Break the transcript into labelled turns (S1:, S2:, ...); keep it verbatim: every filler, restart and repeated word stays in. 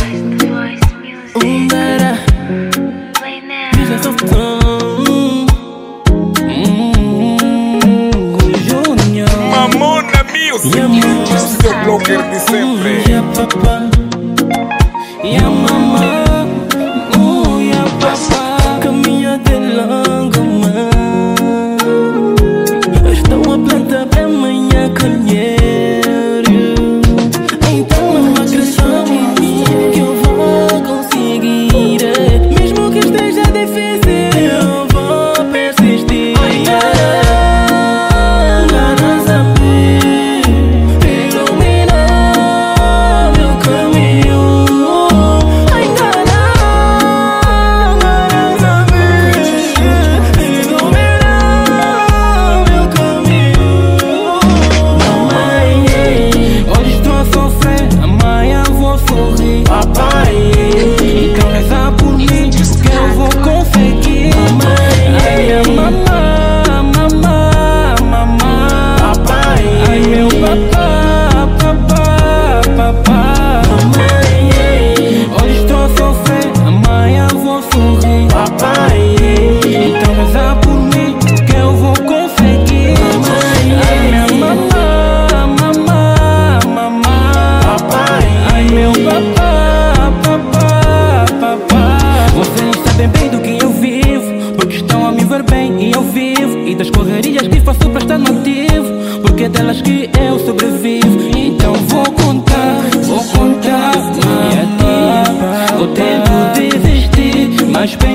S1: Um better. Business of time. Junior.
S2: Mamona Music.
S1: Yeah,
S2: Seu blogger de sempre.
S1: Yeah, papa. Yeah, mama. Oh, yeah, papa. Caminha de longo, mano. Estou a plantar para amanhã colher. Então não acredito em mim que eu vou conseguir. Mesmo que esteja difícil, eu vou persistir. E das correrias que faço para estar nativo, porque é delas que eu sobrevivo. Então vou contar, vou contar. E a ti, vou tento desistir, mas bem